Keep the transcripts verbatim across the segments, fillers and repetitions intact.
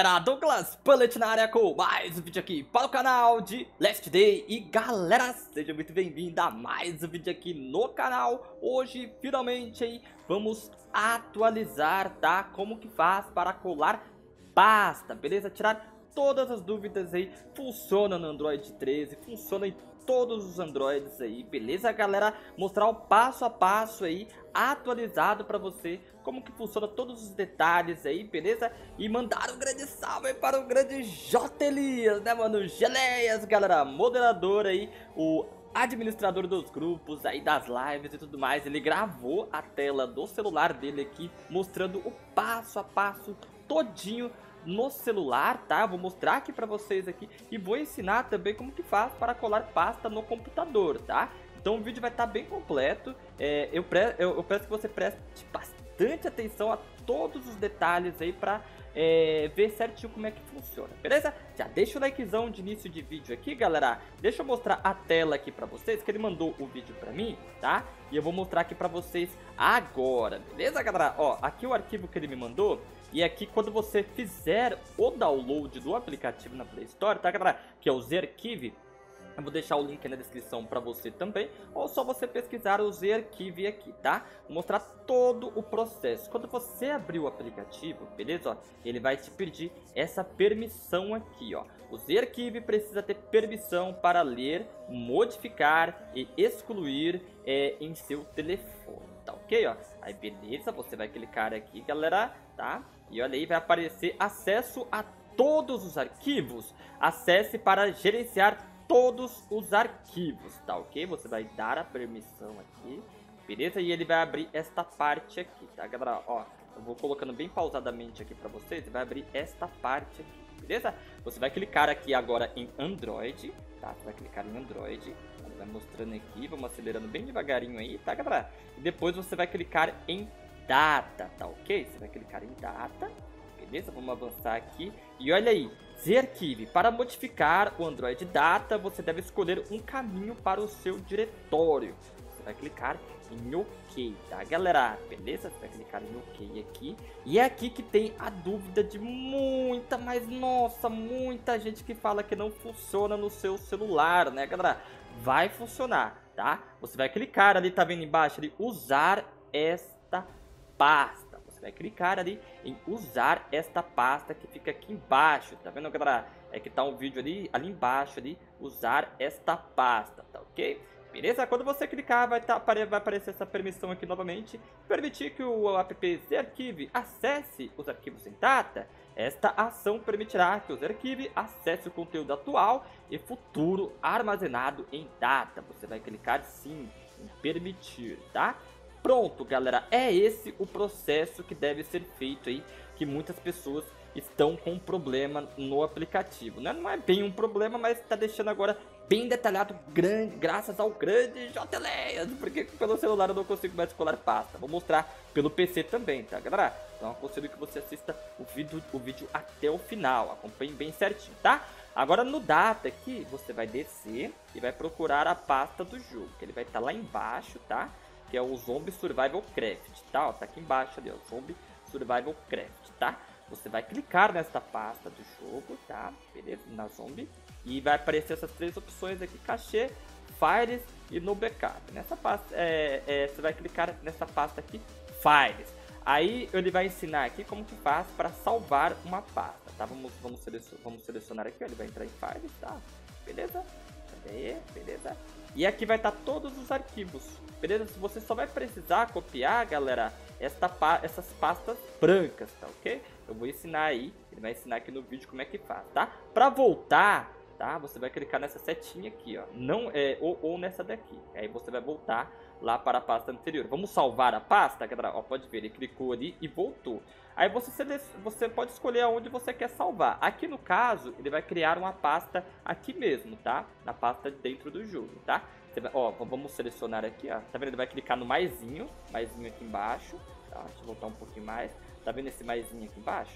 galera, Douglas Bullet na área com mais um vídeo aqui para o canal de Last Day. E galera, seja muito bem-vindo a mais um vídeo aqui no canal. Hoje, finalmente, aí, vamos atualizar, tá? Como que faz para colar pasta, beleza? Tirar todas as dúvidas aí. Funciona no Android treze, funciona em todos os Androids aí, beleza, galera? Mostrar o passo a passo aí, atualizado pra você, como que funciona todos os detalhes aí, beleza? E mandar um grande salve aí para o grande J. Elias, né, mano? Geleias, galera, moderador aí, o administrador dos grupos aí, das lives e tudo mais. Ele gravou a tela do celular dele aqui, mostrando o passo a passo todinho no celular, tá? Eu vou mostrar aqui pra vocês aqui e vou ensinar também como que faz para colar pasta no computador, tá? Então o vídeo vai estar bem completo. é, eu, pre eu, eu peço que você preste bastante atenção a todos os detalhes aí pra é, ver certinho como é que funciona, beleza? Já deixa o likezão de início de vídeo aqui, galera. Deixa eu mostrar a tela aqui pra vocês, que ele mandou o vídeo pra mim, tá? E eu vou mostrar aqui pra vocês agora, beleza, galera? Ó, aqui o arquivo que ele me mandou. E aqui quando você fizer o download do aplicativo na Play Store, tá, galera? Que é o Zerkive. Eu vou deixar o link na descrição pra você também. Ou só você pesquisar o Zerkive aqui, tá? Vou mostrar todo o processo. Quando você abrir o aplicativo, beleza? Ó, ele vai te pedir essa permissão aqui, ó. O Zerkive precisa ter permissão para ler, modificar e excluir é, em seu telefone, tá ok? Ó? Aí beleza, você vai clicar aqui, galera, tá? E olha aí, vai aparecer acesso a todos os arquivos. Acesse para gerenciar todos os arquivos, tá ok? Você vai dar a permissão aqui, beleza? E ele vai abrir esta parte aqui, tá, galera? Ó, eu vou colocando bem pausadamente aqui pra vocês. Vai abrir esta parte aqui, beleza? Você vai clicar aqui agora em Android, tá? Você vai clicar em Android. Vai mostrando aqui, vamos acelerando bem devagarinho aí, tá, galera? E depois você vai clicar em Data, tá ok? Você vai clicar em Data, beleza? Vamos avançar aqui. E olha aí, Zerkive, para modificar o Android Data, você deve escolher um caminho para o seu diretório. Você vai clicar em OK, tá, galera? Beleza? Você vai clicar em OK aqui. E é aqui que tem a dúvida de muita, mas nossa, muita gente que fala que não funciona no seu celular, né, galera? Vai funcionar, tá? Você vai clicar ali, tá vendo embaixo ali, usar esta pasta. Você vai clicar ali em usar esta pasta que fica aqui embaixo, tá vendo, galera? É que tá um vídeo ali, ali embaixo ali, usar esta pasta, tá ok? Beleza? Quando você clicar, vai, tá, vai aparecer essa permissão aqui novamente. Permitir que o app Zerkive acesse os arquivos em data. Esta ação permitirá que o Zerkive acesse o conteúdo atual e futuro armazenado em data. Você vai clicar sim em permitir, tá? Pronto, galera, é esse o processo que deve ser feito aí, que muitas pessoas estão com problema no aplicativo, né? Não é bem um problema, mas está deixando agora bem detalhado, grande, graças ao grande J. Elias, porque pelo celular eu não consigo mais colar pasta. Vou mostrar pelo P C também, tá, galera? Então aconselho que você assista o vídeo, o vídeo até o final, acompanhe bem certinho, tá? Agora no Data aqui, você vai descer e vai procurar a pasta do jogo, que ele vai estar lá embaixo, tá? Que é o Zombie Survival Craft, tá? Ó, tá aqui embaixo ali, ó, Zombie Survival Craft, tá? Você vai clicar nesta pasta do jogo, tá? Beleza? Na Zombie. E vai aparecer essas três opções aqui, Cachê, Files e no Backup. Nessa pasta, é, é, você vai clicar nessa pasta aqui, Files. Aí ele vai ensinar aqui como que faz para salvar uma pasta, tá? Vamos, vamos, selecionar, vamos selecionar aqui, ó, ele vai entrar em Files, tá? Beleza? Cadê? Beleza? E aqui vai estar todos os arquivos, beleza? Você só vai precisar copiar, galera, esta pa essas pastas brancas, tá ok? Eu vou ensinar aí, ele vai ensinar aqui no vídeo como é que faz, tá? Pra voltar, tá? Você vai clicar nessa setinha aqui, ó, não, é, ou, ou nessa daqui. Aí você vai voltar lá para a pasta anterior. Vamos salvar a pasta, galera? Ó, pode ver, ele clicou ali e voltou. Aí você, você pode escolher aonde você quer salvar. Aqui no caso, ele vai criar uma pasta aqui mesmo, tá? Na pasta dentro do jogo, tá? Você vai, ó, vamos selecionar aqui, ó. Tá vendo? Ele vai clicar no maisinho, maisinho aqui embaixo. Tá? Deixa eu voltar um pouquinho mais. Tá vendo esse maisinho aqui embaixo,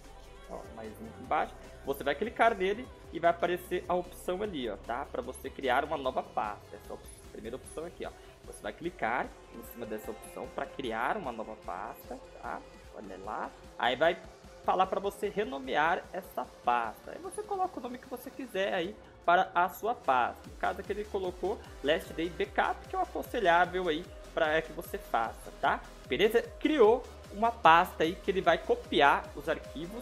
ó? Ó, maisinho aqui embaixo. Você vai clicar nele e vai aparecer a opção ali, ó, tá? Para você criar uma nova pasta. Essa é a primeira opção aqui, ó. Você vai clicar em cima dessa opção para criar uma nova pasta, tá? Olha lá. Aí vai falar para você renomear essa pasta. Aí você coloca o nome que você quiser aí para a sua pasta. No caso aqui ele colocou Last Day Backup, que é o aconselhável aí para que você faça, tá? Beleza? Criou uma pasta aí que ele vai copiar os arquivos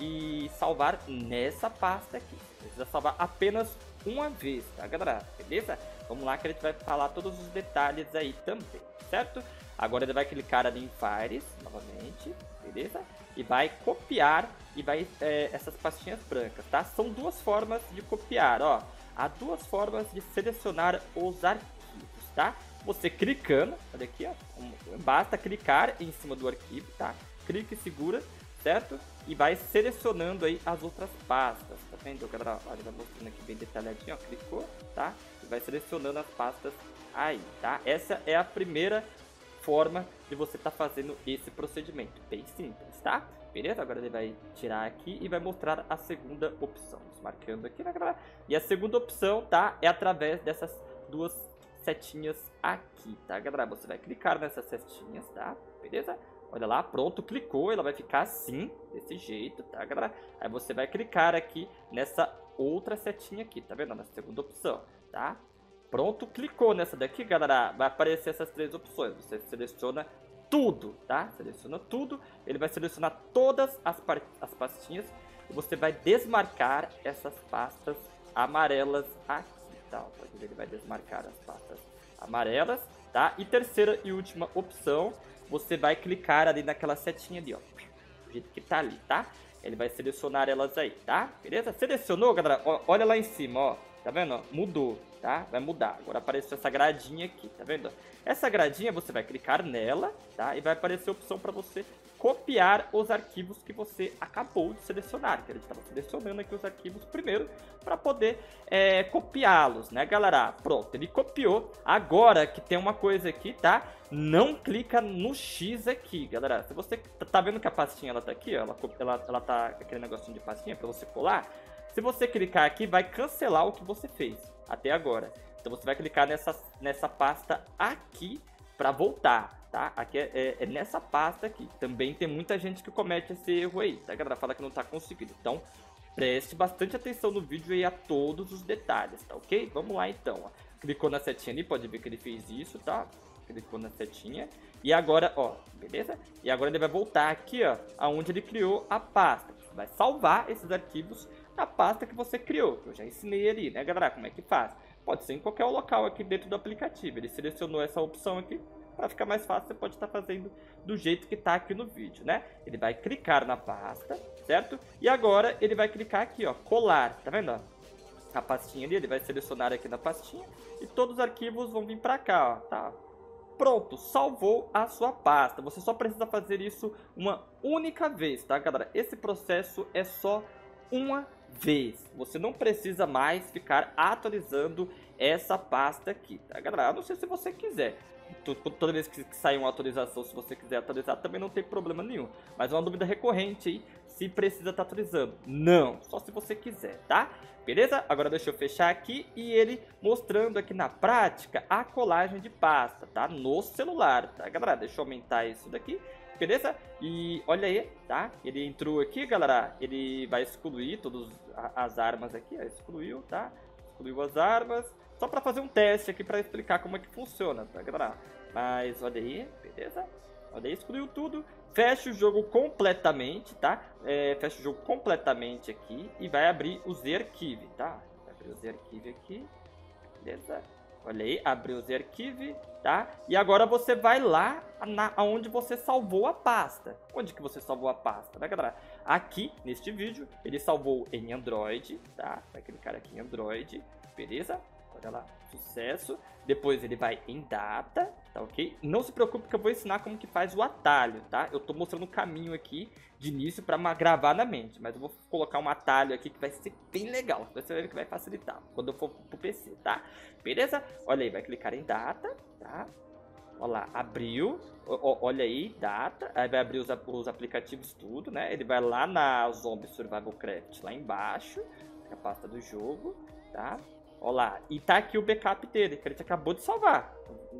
e salvar nessa pasta aqui. Precisa salvar apenas uma vez, tá, galera? Beleza? Vamos lá que a gente vai falar todos os detalhes aí também, certo? Agora ele vai clicar ali em Files, novamente, beleza? E vai copiar e vai é, essas pastinhas brancas, tá? São duas formas de copiar, ó. Há duas formas de selecionar os arquivos, tá? Você clicando, olha aqui, ó. Basta clicar em cima do arquivo, tá? Clique e segura, certo? E vai selecionando aí as outras pastas, tá vendo, galera? Olha, vai mostrando aqui bem detalhadinho, ó. Clicou, tá? E vai selecionando as pastas aí, tá? Essa é a primeira forma de você estar tá fazendo esse procedimento, bem simples, tá? Beleza? Agora ele vai tirar aqui e vai mostrar a segunda opção, marcando aqui, né, galera? E a segunda opção, tá? É através dessas duas setinhas aqui, tá, galera? Você vai clicar nessas setinhas, tá? Beleza? Olha lá, pronto, clicou, ela vai ficar assim, desse jeito, tá, galera? Aí você vai clicar aqui nessa outra setinha aqui, tá vendo? Na segunda opção, tá? Pronto, clicou nessa daqui, galera, vai aparecer essas três opções. Você seleciona tudo, tá? Seleciona tudo, ele vai selecionar todas as, as pastinhas e você vai desmarcar essas pastas amarelas aqui, tá? Ele vai desmarcar as pastas amarelas, tá? E terceira e última opção, você vai clicar ali naquela setinha ali, ó, do jeito que tá ali, tá? Ele vai selecionar elas aí, tá? Beleza? Selecionou, galera? Ó, olha lá em cima, ó. Tá vendo? Mudou, tá? Vai mudar. Agora apareceu essa gradinha aqui, tá vendo? Essa gradinha você vai clicar nela, tá? E vai aparecer a opção para você copiar os arquivos que você acabou de selecionar. Que a gente estava selecionando aqui os arquivos primeiro para poder é, copiá-los, né, galera? Pronto, ele copiou. Agora que tem uma coisa aqui, tá? Não clica no X aqui, galera. Se você tá vendo que a pastinha ela tá aqui, ó, ela, ela, ela tá aquele negocinho de pastinha para você colar. Se você clicar aqui, vai cancelar o que você fez até agora. Então você vai clicar nessa, nessa pasta aqui para voltar, tá? Aqui é, é, é nessa pasta aqui. Também tem muita gente que comete esse erro aí, tá, galera? Fala que não tá conseguindo. Então preste bastante atenção no vídeo aí a todos os detalhes, tá ok? Vamos lá então, ó. Clicou na setinha ali, pode ver que ele fez isso, tá? Clicou na setinha. E agora, ó, beleza? E agora ele vai voltar aqui, ó, aonde ele criou a pasta. Vai salvar esses arquivos na pasta que você criou, que eu já ensinei ali, né, galera, como é que faz. Pode ser em qualquer local aqui dentro do aplicativo. Ele selecionou essa opção aqui, para ficar mais fácil, você pode estar fazendo do jeito que tá aqui no vídeo, né? Ele vai clicar na pasta, certo? E agora ele vai clicar aqui, ó, colar, tá vendo, ó? A pastinha ali, ele vai selecionar aqui na pastinha e todos os arquivos vão vir para cá, ó, tá? Pronto, salvou a sua pasta. Você só precisa fazer isso uma única vez, tá, galera? Esse processo é só uma vez. Você não precisa mais ficar atualizando essa pasta aqui, tá, galera? A não ser se você quiser. Toda vez que sair uma atualização, se você quiser atualizar, também não tem problema nenhum. Mas é uma dúvida recorrente aí, se precisa estar atualizando. Não, só se você quiser, tá? Beleza? Agora deixa eu fechar aqui e ele mostrando aqui na prática a colagem de pasta, tá? No celular, tá, galera? Deixa eu aumentar isso daqui, beleza? E olha aí, tá? Ele entrou aqui, galera, ele vai excluir todas as armas aqui, ó, excluiu, tá? Excluiu as armas. Só para fazer um teste aqui para explicar como é que funciona, tá, galera? Mas olha aí, beleza? Olha aí, excluiu tudo. Fecha o jogo completamente, tá? É, fecha o jogo completamente aqui e vai abrir o Z-Archive, tá? Vai abrir o Z-Archive aqui, beleza? Olha aí, abriu o Z-Archive, tá? E agora você vai lá na, aonde você salvou a pasta. Onde que você salvou a pasta, né, galera? Aqui, neste vídeo, ele salvou em Android, tá? Vai clicar aqui em Android, beleza? Olha lá, sucesso. Depois ele vai em data, tá ok? Não se preocupe que eu vou ensinar como que faz o atalho, tá? Eu tô mostrando o caminho aqui de início para gravar na mente, mas eu vou colocar um atalho aqui que vai ser bem legal. Você vai ver que vai facilitar quando eu for pro P C, tá? Beleza? Olha aí, vai clicar em data, tá? Olha lá, abriu. O, olha aí, data. Aí vai abrir os, os aplicativos tudo, né? Ele vai lá na Zombie Survival Craft, lá embaixo, a pasta do jogo, tá? Olha lá, e tá aqui o backup dele, que a gente acabou de salvar.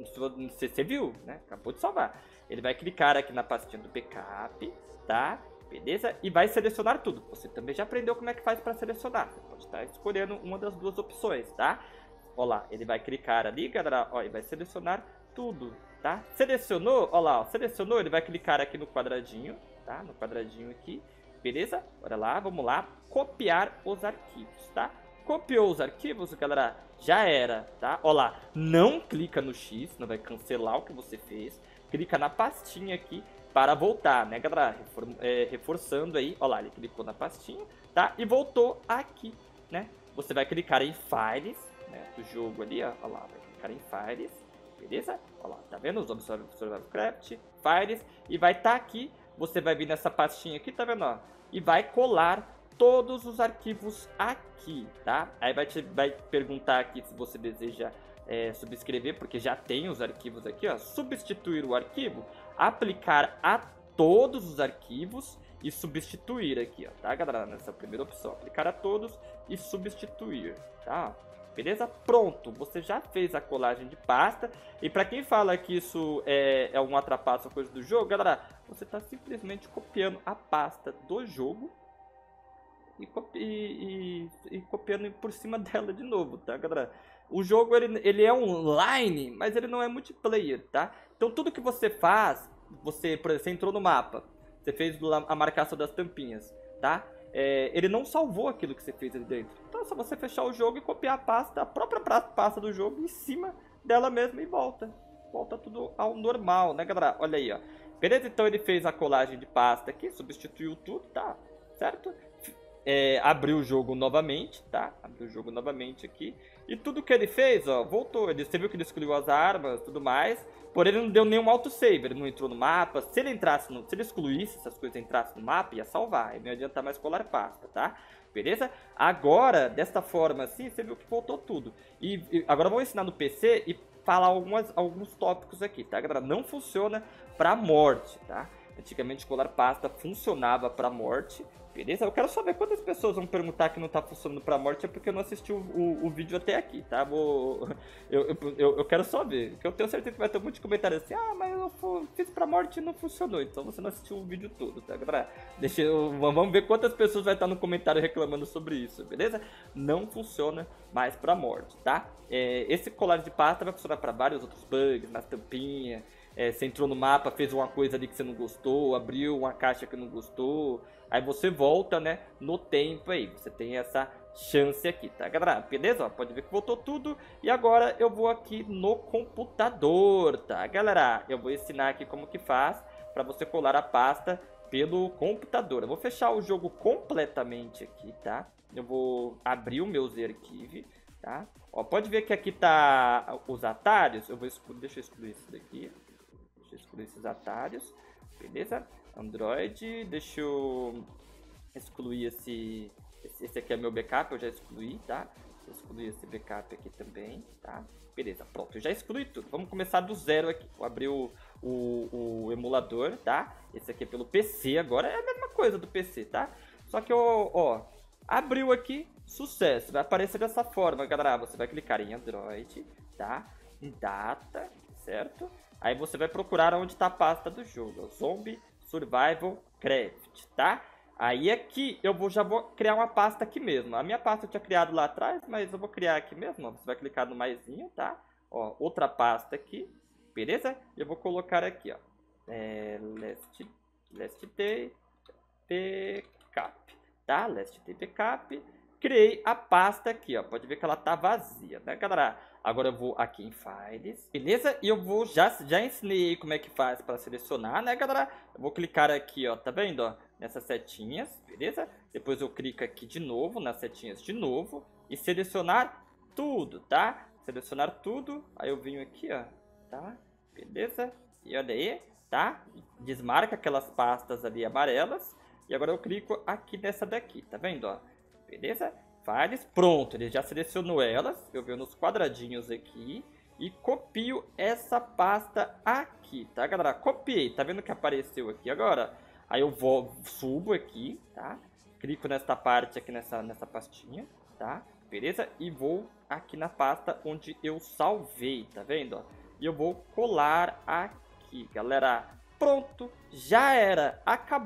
Você viu, né? Acabou de salvar. Ele vai clicar aqui na pastinha do backup, tá? beleza? E vai selecionar tudo. Você também já aprendeu como é que faz para selecionar. Você pode estar escolhendo uma das duas opções, tá? Ó lá, ele vai clicar ali, galera, ó, e vai selecionar tudo, tá? Selecionou, ó lá, ó, selecionou, ele vai clicar aqui no quadradinho, tá? No quadradinho aqui, beleza? Bora lá, vamos lá, copiar os arquivos, tá? Copiou os arquivos, galera, já era, tá? Ó lá, não clica no X, não vai cancelar o que você fez. Clica na pastinha aqui para voltar, né, galera? Refor é, reforçando aí, ó lá, ele clicou na pastinha, tá? E voltou aqui, né? Você vai clicar em Files, né, do jogo ali, ó, ó lá, vai clicar em Files, beleza? Ó lá, tá vendo? Os Survivalcraft, Files, e vai estar tá aqui, você vai vir nessa pastinha aqui, tá vendo, ó? E vai colar todos os arquivos aqui, tá? Aí vai te vai perguntar aqui se você deseja é, subscrever, porque já tem os arquivos aqui, ó. Substituir o arquivo, aplicar a todos os arquivos e substituir aqui, ó, tá, galera? Nessa primeira opção, aplicar a todos e substituir, tá? Beleza? Pronto, você já fez a colagem de pasta. E para quem fala que isso é, é um atrapasso ou coisa do jogo, galera, você está simplesmente copiando a pasta do jogo E, copi e, e, e copiando por cima dela de novo, tá, galera? O jogo, ele, ele é online, mas ele não é multiplayer, tá? Então, tudo que você faz, você, por exemplo, você entrou no mapa, você fez a marcação das tampinhas, tá? É, ele não salvou aquilo que você fez ali dentro. Então, é só você fechar o jogo e copiar a pasta, a própria pasta do jogo em cima dela mesma e volta. Volta tudo ao normal, né, galera? Olha aí, ó. Beleza? Então, ele fez a colagem de pasta aqui, substituiu tudo, tá? Certo? É, abriu o jogo novamente, tá? Abriu o jogo novamente aqui. E tudo que ele fez, ó, voltou. Ele, você viu que ele excluiu as armas e tudo mais. Porém, ele não deu nenhum autosave. Ele não entrou no mapa. Se ele entrasse, no, se ele excluísse essas coisas, entrasse no mapa, ia salvar. E não ia adiantar mais colar pasta, tá? Beleza? Agora, desta forma assim, você viu que voltou tudo. E, e agora eu vou ensinar no P C e falar algumas, alguns tópicos aqui, tá, galera? Não funciona pra morte, tá? Antigamente colar pasta funcionava pra morte. Beleza? Eu quero saber quantas pessoas vão perguntar que não tá funcionando pra morte é porque eu não assisti o, o, o vídeo até aqui, tá? Vou, eu, eu, eu quero só ver, porque eu tenho certeza que vai ter um monte de comentários assim, ah, mas eu fiz pra morte e não funcionou, então você não assistiu o vídeo todo, tá, galera? Deixa eu, vamos ver quantas pessoas vai estar no comentário reclamando sobre isso, beleza? Não funciona mais pra morte, tá? É, esse colar de pasta vai funcionar pra vários outros bugs, nas tampinhas. É, você entrou no mapa, fez uma coisa ali que você não gostou, abriu uma caixa que não gostou, aí você volta, né, no tempo aí, você tem essa chance aqui, tá, galera? Beleza? Ó, pode ver que voltou tudo, e agora eu vou aqui no computador, tá, galera? Eu vou ensinar aqui como que faz para você colar a pasta pelo computador. Eu vou fechar o jogo completamente aqui, tá? Eu vou abrir o meu Z-Archive, tá? Ó, pode ver que aqui tá os atalhos, eu vou excluir, deixa eu excluir isso daqui. Deixa eu excluir esses atalhos, beleza? Android, deixa eu excluir esse, esse, esse aqui é meu backup, eu já excluí, tá? Vou excluir esse backup aqui também, tá? Beleza, pronto, eu já excluí tudo. Vamos começar do zero aqui. Vou abrir o, o, o emulador, tá? Esse aqui é pelo P C agora, é a mesma coisa do P C, tá? Só que, ó, ó abriu aqui, sucesso. Vai aparecer dessa forma, galera. Você vai clicar em Android, tá? Em Data, certo? Aí você vai procurar onde está a pasta do jogo, Zombie Survival Craft, tá? Aí aqui eu vou, já vou criar uma pasta aqui mesmo. A minha pasta eu tinha criado lá atrás, mas eu vou criar aqui mesmo. Ó. Você vai clicar no maisinho, tá? Ó, outra pasta aqui, beleza? Eu vou colocar aqui, ó, é, Last, Last Day Backup, tá? Last Day Backup. Criei a pasta aqui, ó. Pode ver que ela tá vazia, né, galera? Agora eu vou aqui em Files, beleza? E eu vou, já, já ensinei aí como é que faz para selecionar, né, galera? Eu vou clicar aqui, ó, tá vendo, ó? Nessas setinhas, beleza? Depois eu clico aqui de novo, nas setinhas de novo. E selecionar tudo, tá? Selecionar tudo, aí eu venho aqui, ó, tá? Beleza? E olha aí, tá? Desmarca aquelas pastas ali amarelas. E agora eu clico aqui nessa daqui, tá vendo, ó? Beleza? Files, pronto, ele já selecionou elas, eu venho nos quadradinhos aqui e copio essa pasta aqui, tá, galera? Copiei, tá vendo que apareceu aqui agora? Aí eu vou, subo aqui, tá? Clico nesta parte aqui, nessa, nessa pastinha, tá? Beleza? E vou aqui na pasta onde eu salvei, tá vendo, ó? E eu vou colar aqui, galera. Pronto, já era, acabou.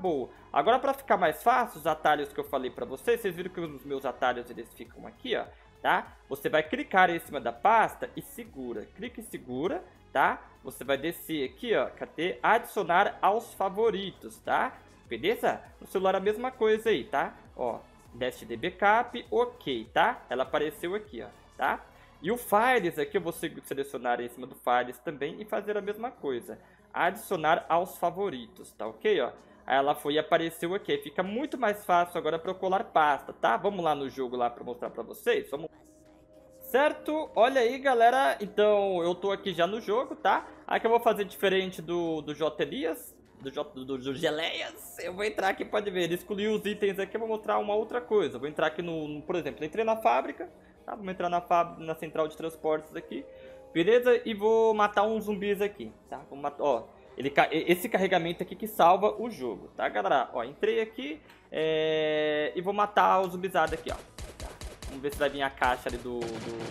Agora pra ficar mais fácil, os atalhos que eu falei pra vocês, vocês viram que os meus atalhos eles ficam aqui, ó, tá? Você vai clicar em cima da pasta e segura, clica e segura, tá? Você vai descer aqui, ó, cadê? Adicionar aos favoritos, tá? Beleza? No celular a mesma coisa aí, tá? Ó, Last Day Backup, ok, tá? Ela apareceu aqui, ó, tá? E o Files aqui eu vou selecionar em cima do Files também e fazer a mesma coisa. Adicionar aos favoritos, tá ok, ó? Aí ela foi e apareceu aqui. Fica muito mais fácil agora para eu colar pasta, tá? Vamos lá no jogo lá para mostrar para vocês. Vamos. Certo? Olha aí, galera. Então, eu tô aqui já no jogo, tá? Aqui eu vou fazer diferente do, do J. Elias, do, J, do, do Geleias. Eu vou entrar aqui, pode ver. Escolhi os itens aqui, eu vou mostrar uma outra coisa. Vou entrar aqui no, no por exemplo, entrei na fábrica, tá? Vamos entrar na, fábrica, na central de transportes aqui. Beleza? E vou matar uns zumbis aqui, tá? Vou matar, ó. Ele, esse carregamento aqui que salva o jogo, tá, galera? Ó, entrei aqui é, e vou matar o zumbizado aqui, ó. Tá. Vamos ver se vai vir a caixa ali do do,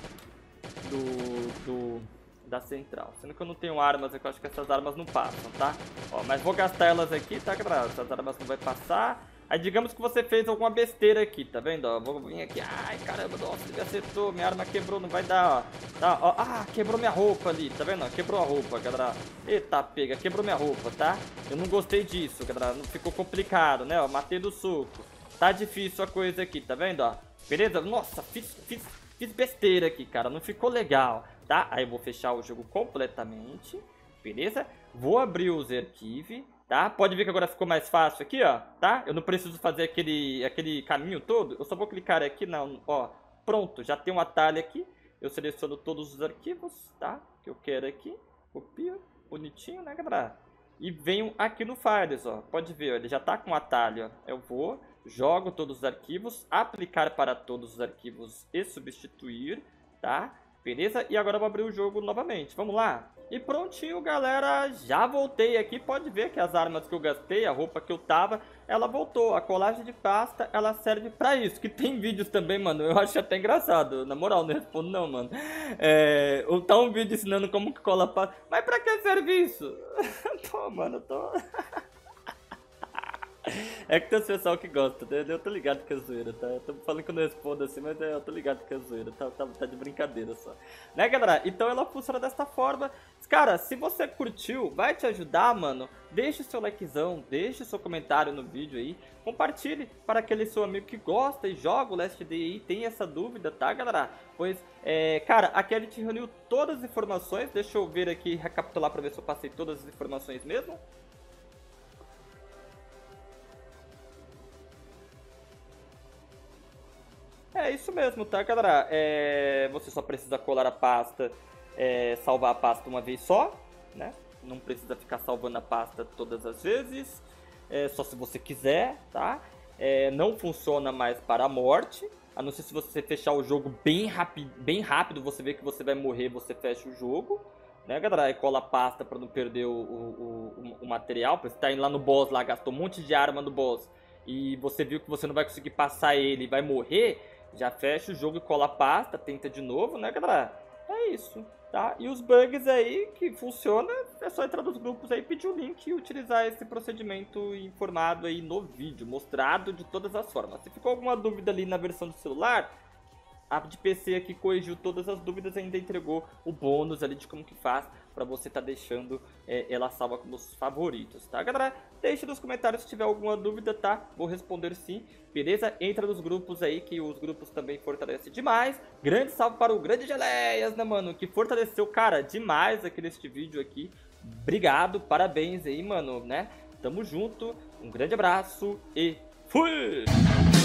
do, do... da central. Sendo que eu não tenho armas aqui, eu acho que essas armas não passam, tá? Ó, mas vou gastar elas aqui, tá, galera? Essas armas não vai passar. Aí digamos que você fez alguma besteira aqui, tá vendo? Ó, vou vir aqui, ai caramba, nossa, ele acertou, minha arma quebrou, não vai dar, ó. Tá, ó, ah, quebrou minha roupa ali, tá vendo? Quebrou a roupa, galera. Eita, pega, quebrou minha roupa, tá? Eu não gostei disso, galera, não ficou complicado, né? Ó, matei do soco. Tá difícil a coisa aqui, tá vendo, ó? Beleza? Nossa, fiz, fiz, fiz besteira aqui, cara, não ficou legal, tá? Aí eu vou fechar o jogo completamente, beleza? Vou abrir os arquivos. Tá? Pode ver que agora ficou mais fácil aqui, ó, tá? Eu não preciso fazer aquele, aquele caminho todo, eu só vou clicar aqui, não, ó, pronto, já tem um atalho aqui. Eu seleciono todos os arquivos, tá? Que eu quero aqui, copio, bonitinho, né, galera? E venho aqui no Files, ó, pode ver, ó, ele já tá com um atalho, ó. Eu vou, jogo todos os arquivos, aplicar para todos os arquivos e substituir, tá? Beleza? E agora eu vou abrir o jogo novamente, vamos lá? E prontinho, galera, já voltei aqui, pode ver que as armas que eu gastei, a roupa que eu tava, ela voltou. A colagem de pasta, ela serve pra isso, que tem vídeos também, mano, eu acho até engraçado, na moral, não respondo não, mano. É, tá um vídeo ensinando como que cola pasta, mas pra que serve isso? Pô, mano, eu tô... É que tem os pessoal que gosta, né? Eu tô ligado que é zoeira, tá? Eu tô falando que eu não respondo assim, mas eu tô ligado que é zoeira, tá, tá, tá de brincadeira só. Né, galera? Então ela funciona desta forma. Cara, se você curtiu, vai te ajudar, mano, deixa o seu likezão, deixa o seu comentário no vídeo aí, compartilhe para aquele seu amigo que gosta e joga o Last Day aí, tem essa dúvida, tá, galera? Pois, é, cara, aqui a gente reuniu todas as informações, deixa eu ver aqui, recapitular pra ver se eu passei todas as informações mesmo. É isso mesmo, tá, galera? É, você só precisa colar a pasta, é, salvar a pasta uma vez só, né? Não precisa ficar salvando a pasta todas as vezes, é, só se você quiser, tá? É, não funciona mais para a morte, a não ser se você fechar o jogo bem, rapi bem rápido, você vê que você vai morrer, você fecha o jogo, né, galera? Aí cola a pasta para não perder o, o, o, o material, porque você tá indo lá no boss, lá gastou um monte de arma no boss, e você viu que você não vai conseguir passar ele e vai morrer, já fecha o jogo e cola a pasta, tenta de novo, né, galera? É isso, tá? E os bugs aí que funciona, é só entrar nos grupos aí, pedir o link e utilizar esse procedimento informado aí no vídeo, mostrado de todas as formas. Se ficou alguma dúvida ali na versão do celular, a de P C aqui corrigiu todas as dúvidas e ainda entregou o bônus ali de como que faz pra você tá deixando é, ela salva como os favoritos, tá, galera? Deixe nos comentários se tiver alguma dúvida, tá? Vou responder sim, beleza? Entra nos grupos aí, que os grupos também fortalecem demais. Grande salve para o grande Geleias, né, mano? Que fortaleceu, cara, demais aqui neste vídeo aqui. Obrigado, parabéns aí, mano, né? Tamo junto, um grande abraço e fui!